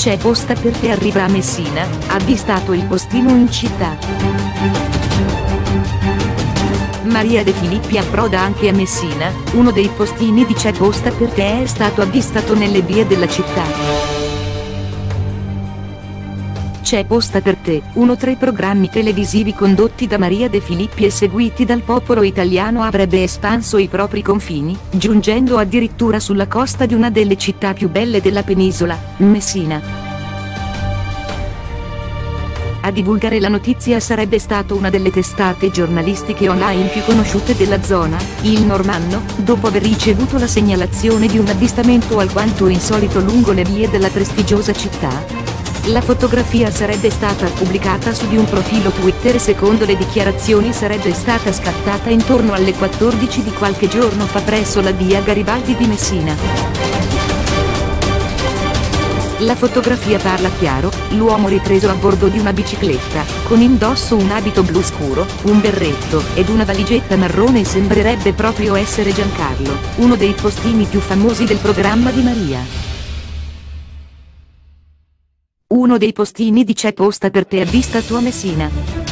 C'è posta per te arriva a Messina, avvistato il postino in città. Maria De Filippi approda anche a Messina, uno dei postini di C'è posta per te è stato avvistato nelle vie della città. C'è posta per te, uno tra i programmi televisivi condotti da Maria De Filippi e seguiti dal popolo italiano avrebbe espanso i propri confini, giungendo addirittura sulla costa di una delle città più belle della penisola, Messina. A divulgare la notizia sarebbe stato una delle testate giornalistiche online più conosciute della zona, Il Normanno, dopo aver ricevuto la segnalazione di un avvistamento alquanto insolito lungo le vie della prestigiosa città. La fotografia sarebbe stata pubblicata su di un profilo Twitter e secondo le dichiarazioni sarebbe stata scattata intorno alle 14 di qualche giorno fa presso la via Garibaldi di Messina. La fotografia parla chiaro, l'uomo ripreso a bordo di una bicicletta, con indosso un abito blu scuro, un berretto ed una valigetta marrone sembrerebbe proprio essere Giancarlo, uno dei postini più famosi del programma di Maria. Uno dei postini di C'è posta per te avvistato a Messina.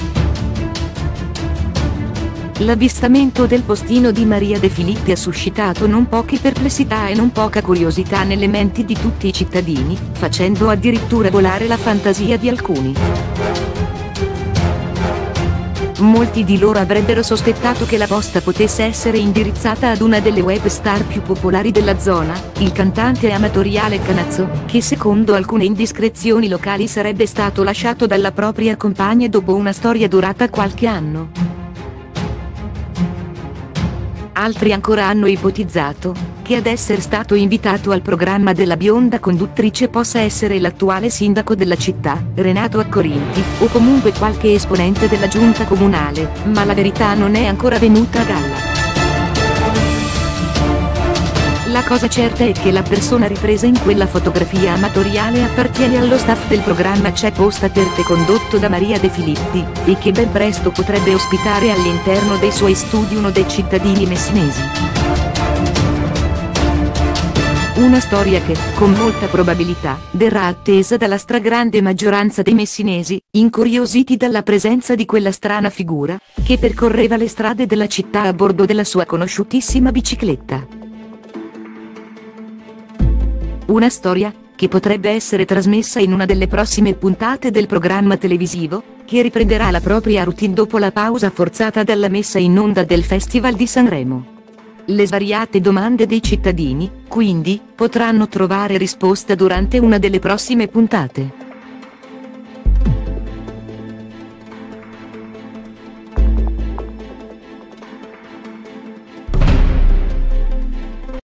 L'avvistamento del postino di Maria De Filippi ha suscitato non poche perplessità e non poca curiosità nelle menti di tutti i cittadini, facendo addirittura volare la fantasia di alcuni. Molti di loro avrebbero sospettato che la posta potesse essere indirizzata ad una delle web star più popolari della zona, il cantante amatoriale Canazzo, che secondo alcune indiscrezioni locali sarebbe stato lasciato dalla propria compagna dopo una storia durata qualche anno. Altri ancora hanno ipotizzato che ad essere stato invitato al programma della bionda conduttrice possa essere l'attuale sindaco della città, Renato Accorinti, o comunque qualche esponente della giunta comunale, ma la verità non è ancora venuta a galla. La cosa certa è che la persona ripresa in quella fotografia amatoriale appartiene allo staff del programma C'è posta per te condotto da Maria De Filippi, e che ben presto potrebbe ospitare all'interno dei suoi studi uno dei cittadini messinesi. Una storia che, con molta probabilità, verrà attesa dalla stragrande maggioranza dei messinesi, incuriositi dalla presenza di quella strana figura, che percorreva le strade della città a bordo della sua conosciutissima bicicletta. Una storia che potrebbe essere trasmessa in una delle prossime puntate del programma televisivo, che riprenderà la propria routine dopo la pausa forzata dalla messa in onda del Festival di Sanremo. Le svariate domande dei cittadini, quindi, potranno trovare risposta durante una delle prossime puntate.